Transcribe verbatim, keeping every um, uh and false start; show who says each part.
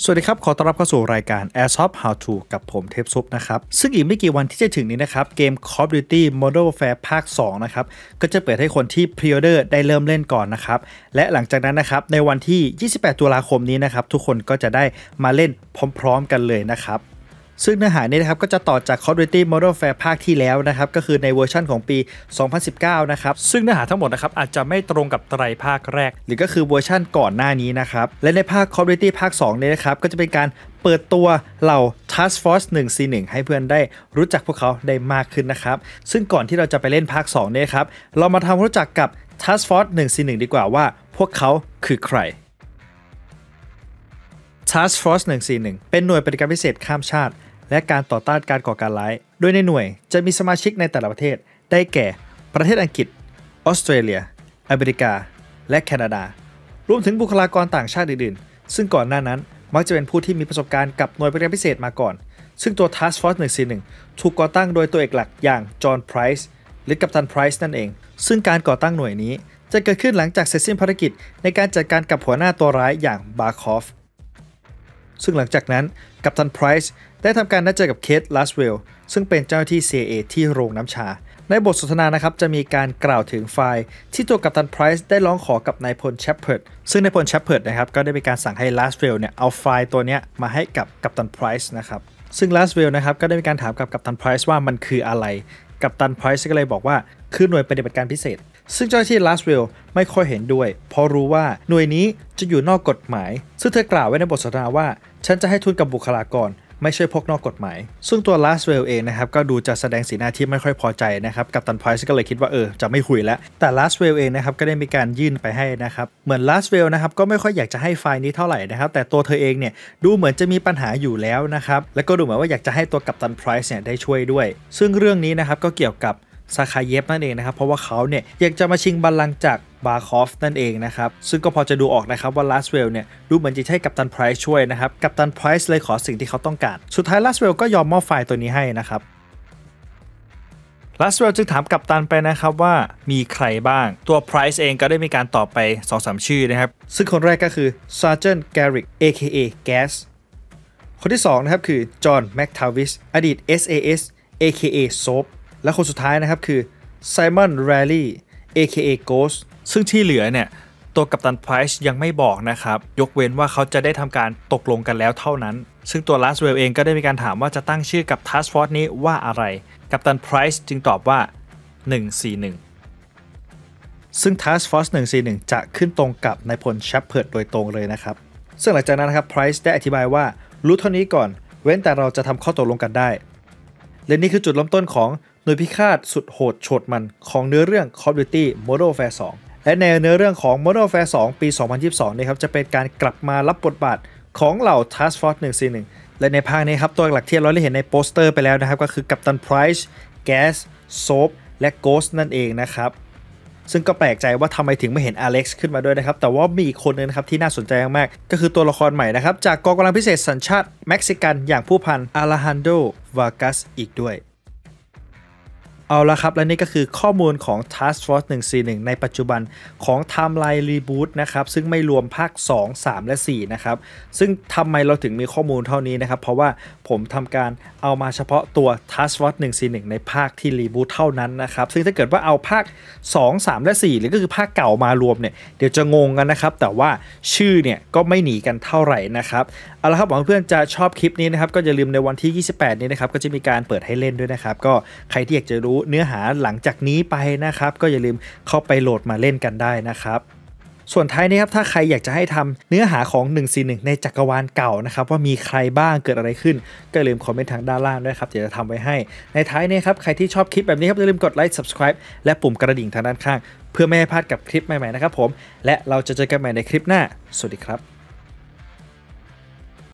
Speaker 1: สวัสดีครับขอต้อนรับเข้าสู่รายการ Airsoft How To กับผมเทพซุปนะครับซึ่งอีกไม่กี่วันที่จะถึงนี้นะครับเกม Call of Duty Modern Warfare ภาคสองนะครับก็จะเปิดให้คนที่ Pre-order ได้เริ่มเล่นก่อนนะครับและหลังจากนั้นนะครับในวันที่ยี่สิบแปดตุลาคมนี้นะครับทุกคนก็จะได้มาเล่นพร้อมๆกันเลยนะครับซึ่งเนื้อหานี้นะครับก็จะต่อจาก Call of Duty Modern Warfare ภาคที่แล้วนะครับก็คือในเวอร์ชันของปี สองพันสิบเก้า นะครับซึ่งเนื้อหาทั้งหมดนะครับอาจจะไม่ตรงกับไตรภาคแรกหรือก็คือเวอร์ชันก่อนหน้านี้นะครับและในภาค Call of Duty ภาคสองนี้นะครับก็จะเป็นการเปิดตัวเหล่า Task Force หนึ่ง ซี หนึ่ง ให้เพื่อนได้รู้จักพวกเขาได้มากขึ้นนะครับซึ่งก่อนที่เราจะไปเล่นภาคสองนี้ครับเรามาทำความรู้จักกับ Task Force หนึ่ง ซี หนึ่ง ดีกว่าว่าพวกเขาคือใครTask Force หนึ่ง ซี หนึ่ง เป็นหน่วยปฏิบัติการพิเศษข้ามชาติและการต่อต้านการก่อการร้ายโดยในหน่วยจะมีสมาชิกในแต่ละประเทศได้แก่ประเทศอังกฤษออสเตรเลียอเมริกาและแคนาดารวมถึงบุคลากรต่างชาติอื่นๆซึ่งก่อนหน้านั้นมักจะเป็นผู้ที่มีประสบการณ์กับหน่วยปฏิบัติการพิเศษมาก่อนซึ่งตัว Task Force หนึ่ง ซี หนึ่ง ถูกก่อตั้งโดยตัวเอกหลักอย่างจอห์นไพรส์หรือกัปตันไพรส์นั่นเองซึ่งการก่อตั้งหน่วยนี้จะเกิดขึ้นหลังจากเสร็จสิ้นภารกิจในการจัดการกับหัวหน้าตัวร้ายอย่างบาร์คอฟซึ่งหลังจากนั้นกัปตันไพรส์ได้ทำการนัดเจอกับเคท ลัสเวลซึ่งเป็นเจ้าหน้าที่ ซี ไอ เอ ที่โรงน้ำชาในบทสนทนานะครับจะมีการกล่าวถึงไฟล์ที่ตัวกัปตันไพรส์ได้ร้องขอกับนายพลแชปเพิร์ดซึ่งนายพลแชปเพิร์ดนะครับก็ได้มีการสั่งให้ลัสเวลเนี่ยเอาไฟล์ตัวนี้มาให้กับกัปตันไพรส์นะครับซึ่งลัสเวลนะครับก็ได้มีการถามกับกัปตันไพรส์ว่ามันคืออะไรกัปตันไพรส์ก็เลยบอกว่าคือหน่วยปฏิบัติการพิเศษซึ่งเจ้าหน้าที่ลัสเวลไม่ค่อยเห็นด้วยเพราะรู้ว่าหน่วยนี้จะอยู่นอกกฎหมายซึ่งเธอกล่าวไว้ในบทสนทนาว่าฉันจะให้ทุนกับบุคลากรไม่ใช่พวกนอกกฎหมายซึ่งตัวลัสเวลเองนะครับก็ดูจะแสดงสีหน้าที่ไม่ค่อยพอใจนะครับกัปตันไพรส์ก็เลยคิดว่าเออจะไม่คุยแล้วแต่ลัสเวลเองนะครับก็ได้มีการยื่นไปให้นะครับเหมือนลัสเวลนะครับก็ไม่ค่อยอยากจะให้ไฟล์นี้เท่าไหร่นะครับแต่ตัวเธอเองเนี่ยดูเหมือนจะมีปัญหาอยู่แล้วนะครับแล้วก็ดูเหมือนว่าอยากจะให้ตัวกัปตันไพรส์เนี่ยได้ช่วยด้วยซึ่งเรื่องนี้นะครับก็เกี่ยวกับซาคาเยฟนั่นเองนะครับเพราะว่าเขาเนี่ยอยากจะมาชิงบัลลังก์จากบาร์คอฟนั่นเองนะครับซึ่งก็พอจะดูออกนะครับว่าลัสเวลเนี่ยดูเหมือนจะให้กัปตันไพรส์ช่วยนะครับกัปตันไพรส์เลยขอสิ่งที่เขาต้องการสุดท้ายลัสเวลก็ยอมมอบไฟล์ตัวนี้ให้นะครับลัสเวลจึงถามกัปตันไปนะครับว่ามีใครบ้างตัวไพรส์เองก็ได้มีการตอบไป สองสาม ชื่อนะครับซึ่งคนแรกก็คือ Sergeant Garrick เอ เค เอ Gas คนที่สองนะครับคือจอห์นแม็กทาวิสอดีต เอส เอ เอส เอ เค เอ Soap และคนสุดท้ายนะครับคือ Simon Riley เอ เค เอ Ghost ซึ่งที่เหลือเนี่ยตัวกัปตันไพรส์ยังไม่บอกนะครับยกเว้นว่าเขาจะได้ทำการตกลงกันแล้วเท่านั้นซึ่งตัวลัสเวลเองก็ได้มีการถามว่าจะตั้งชื่อกับ Task Force นี้ว่าอะไรกัปตันไพรส์จึงตอบว่าหนึ่ง สี่ หนึ่งซึ่ง Task Force หนึ่ง สี่ หนึ่งจะขึ้นตรงกับนายพลแชปเพิร์ดโดยตรงเลยนะครับซึ่งหลังจากนั้นนะครับไพรส์ได้อธิบายว่ารู้เท่านี้ก่อนเว้นแต่เราจะทำข้อตกลงกันได้และนี่คือจุดเริ่มต้นของหน่วยพิฆาตสุดโหดโฉดมันของเนื้อเรื่อง Call of Duty Modern Warfare สองและในเนื้อเรื่องของ Modern Warfare สองปี สองพันยี่สิบสองนี่ครับจะเป็นการกลับมารับบทบาทของเหล่า Task Force หนึ่ง สี่ หนึ่งและในภาคนี้ครับตัวหลักที่เราได้เห็นในโปสเตอร์ไปแล้วนะครับก็คือกัปตันไพรส์ Gas Soap และ Ghost นั่นเองนะครับซึ่งก็แปลกใจว่าทำไมถึงไม่เห็นอเล็กซ์ขึ้นมาด้วยนะครับแต่ว่ามีอีกคนนึงนะครับที่น่าสนใจมากๆก็คือตัวละครใหม่นะครับจากกองกำลังพิเศษสัญชาติเม็กซิกันอย่างผู้พันอาราฮันโด วากัสอีกด้วยเอาละครับและนี่ก็คือข้อมูลของ Task Force หนึ่ง สี่ หนึ่งในปัจจุบันของ Timeline Reboot นะครับซึ่งไม่รวมภาคสอง สาม และ สี่นะครับซึ่งทำไมเราถึงมีข้อมูลเท่านี้นะครับเพราะว่าผมทำการเอามาเฉพาะตัว Task Force หนึ่ง สี่ หนึ่งในภาคที่ Reboot เท่านั้นนะครับซึ่งถ้าเกิดว่าเอาภาคสอง สาม และ สี่หรือก็คือภาคเก่ามารวมเนี่ยเดี๋ยวจะงงกันนะครับแต่ว่าชื่อเนี่ยก็ไม่หนีกันเท่าไหร่นะครับเอาละครับหวังเพื่อนจะชอบคลิปนี้นะครับก็อย่าลืมในวันที่ยี่สิบแปดนี้นะครับก็จะมีการเปิดให้เล่นด้วยนะครับก็ใครที่อยากจะรู้เนื้อหาหลังจากนี้ไปนะครับก็อย่าลืมเข้าไปโหลดมาเล่นกันได้นะครับส่วนท้ายนี้ครับถ้าใครอยากจะให้ทำเนื้อหาของหนึ่ง สี่ หนึ่งในจักรวาลเก่านะครับว่ามีใครบ้างเกิดอะไรขึ้นก็อย่าลืมคอมเมนต์ทางด้านล่างด้วยครับเดี๋ยวจะทำไว้ให้ในท้ายนี้ครับใครที่ชอบคลิปแบบนี้ครับอย่าลืมกดไลค์ Subscribe และปุ่มกระดิ่งทางด้านข้างเพื่อไม่ให้พลาดกับคลิปใหม่ๆนะครับผมและเราจะเจอกันใหม่ในคลิปหน้าสวัสดีครับ